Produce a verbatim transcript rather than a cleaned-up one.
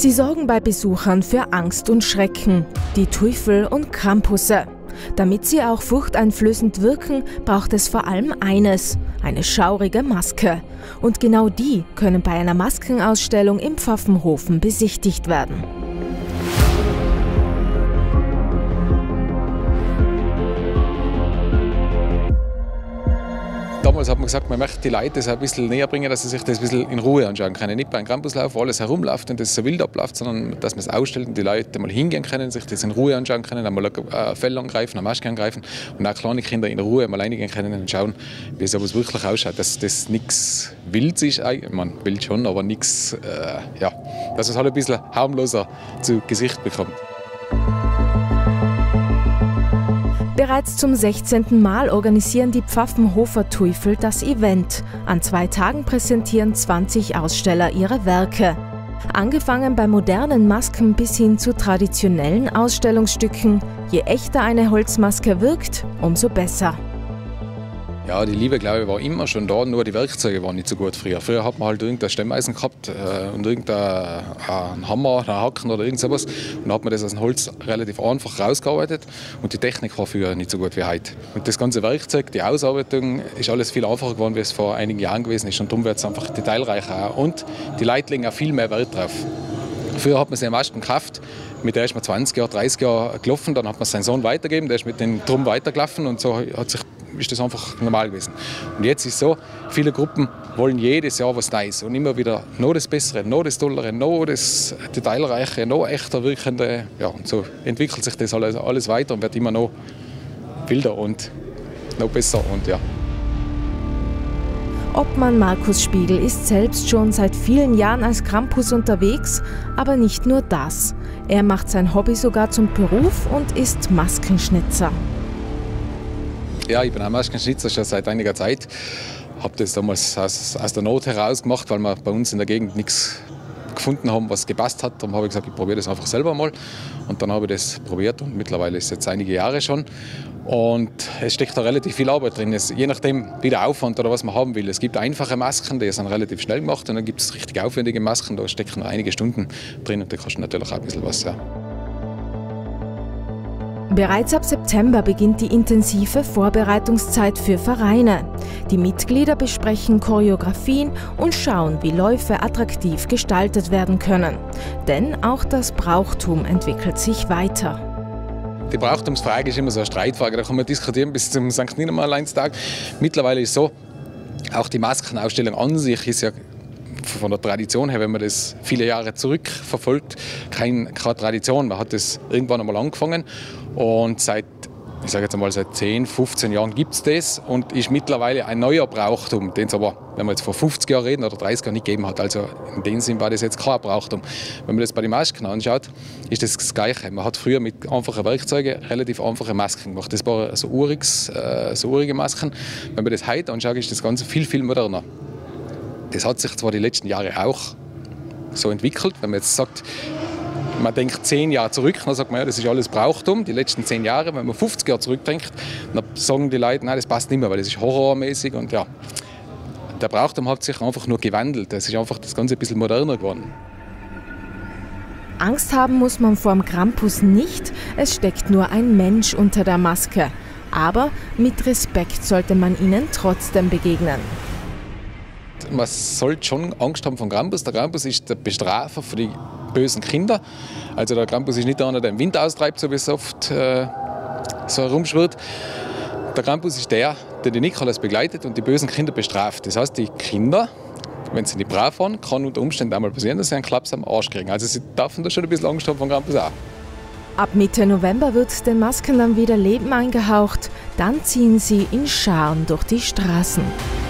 Sie sorgen bei Besuchern für Angst und Schrecken, die Teufel und Krampusse. Damit sie auch furchteinflößend wirken, braucht es vor allem eines: eine schaurige Maske. Und genau die können bei einer Maskenausstellung im Pfaffenhofen besichtigt werden. Damals hat man gesagt, man möchte die Leute das ein bisschen näher bringen, dass sie sich das ein bisschen in Ruhe anschauen können. Nicht bei einem Krampuslauf, wo alles herumläuft und das so wild abläuft, sondern dass man es ausstellt und die Leute mal hingehen können, sich das in Ruhe anschauen können, einmal ein Fell angreifen, eine Maske angreifen und auch kleine Kinder in Ruhe mal reingehen können und schauen, wie sowas wirklich ausschaut. Dass das nichts Wildes ist, man wild schon, aber nichts, äh, ja, dass es halt ein bisschen harmloser zu Gesicht bekommt. Bereits zum sechzehnten Mal organisieren die Pfaffenhofer Teufel das Event. An zwei Tagen präsentieren zwanzig Aussteller ihre Werke. Angefangen bei modernen Masken bis hin zu traditionellen Ausstellungsstücken. Je echter eine Holzmaske wirkt, umso besser. Ja, die Liebe, glaube ich, war immer schon da, nur die Werkzeuge waren nicht so gut früher. Früher hat man halt irgendein Stemmeisen gehabt äh, und irgendein äh, Hammer, einen Haken oder irgend sowas. Und dann hat man das aus dem Holz relativ einfach rausgearbeitet und die Technik war früher nicht so gut wie heute. Und das ganze Werkzeug, die Ausarbeitung, ist alles viel einfacher geworden, wie es vor einigen Jahren gewesen ist. Und darum wird es einfach detailreicher. Und die Leute legen auch viel mehr Wert drauf. Früher hat man sie am meisten gekauft, mit der ist man zwanzig Jahre, dreißig Jahre gelaufen, dann hat man seinen Sohn weitergegeben, der ist mit dem Drum weitergelaufen und so hat sich, ist das einfach normal gewesen. Und jetzt ist es so, viele Gruppen wollen jedes Jahr was Neues und immer wieder noch das Bessere, noch das Tollere, noch das Detailreiche, noch echter Wirkende. Ja, und so entwickelt sich das alles, alles weiter und wird immer noch wilder und noch besser. Und ja. Obmann Markus Spiegel ist selbst schon seit vielen Jahren als Krampus unterwegs, aber nicht nur das. Er macht sein Hobby sogar zum Beruf und ist Maskenschnitzer. Ja, ich bin auch Maskenschnitzer schon seit einiger Zeit. Ich habe das damals aus, aus der Not heraus gemacht, weil wir bei uns in der Gegend nichts gefunden haben, was gepasst hat. Darum habe ich gesagt, ich probiere das einfach selber mal. Und dann habe ich das probiert und mittlerweile ist es jetzt einige Jahre schon. Und es steckt da relativ viel Arbeit drin. Es, je nachdem, wie der Aufwand oder was man haben will. Es gibt einfache Masken, die sind relativ schnell gemacht. Und dann gibt es richtig aufwendige Masken, da stecken noch einige Stunden drin und da kostet natürlich auch ein bisschen was. Ja. Bereits ab September beginnt die intensive Vorbereitungszeit für Vereine. Die Mitglieder besprechen Choreografien und schauen, wie Läufe attraktiv gestaltet werden können. Denn auch das Brauchtum entwickelt sich weiter. Die Brauchtumsfrage ist immer so eine Streitfrage, da kann man diskutieren bis zum Sankt Nimmerleinstag. Mittlerweile ist es so, auch die Maskenausstellung an sich ist ja von der Tradition her, wenn man das viele Jahre zurückverfolgt, kein, keine Tradition. Man hat das irgendwann einmal angefangen und seit, ich sage jetzt einmal, seit zehn, fünfzehn Jahren gibt es das und ist mittlerweile ein neuer Brauchtum, den es aber, wenn wir jetzt vor fünfzig Jahren reden oder dreißig Jahren nicht gegeben hat. Also in dem Sinn war das jetzt kein Brauchtum. Wenn man das bei den Masken anschaut, ist das das Gleiche. Man hat früher mit einfachen Werkzeugen relativ einfache Masken gemacht. Das waren so, uriges, äh, so urige Masken. Wenn man das heute anschaut, ist das Ganze viel, viel moderner. Das hat sich zwar die letzten Jahre auch so entwickelt, wenn man jetzt sagt, man denkt zehn Jahre zurück, dann sagt man, ja, das ist alles Brauchtum, die letzten zehn Jahre. Wenn man fünfzig Jahre zurückdenkt, dann sagen die Leute, nein, das passt nicht mehr, weil das ist horrormäßig. Und ja, der Brauchtum hat sich einfach nur gewandelt. Es ist einfach das Ganze ein bisschen moderner geworden. Angst haben muss man vor dem Krampus nicht, es steckt nur ein Mensch unter der Maske. Aber mit Respekt sollte man ihnen trotzdem begegnen. Man sollte schon Angst haben vor dem Krampus. Der Krampus ist der Bestrafer für die bösen Kinder. Also der Krampus ist nicht einer, der im Wind austreibt, so wie es oft äh, so herumschwirrt. Der Krampus ist der, der die Nikolaus begleitet und die bösen Kinder bestraft. Das heißt, die Kinder, wenn sie nicht brav waren, kann unter Umständen einmal passieren, dass sie einen Klaps am Arsch kriegen. Also sie dürfen da schon ein bisschen Angst haben vor dem Krampus auch. Ab Mitte November wird den Masken dann wieder Leben eingehaucht. Dann ziehen sie in Scharen durch die Straßen.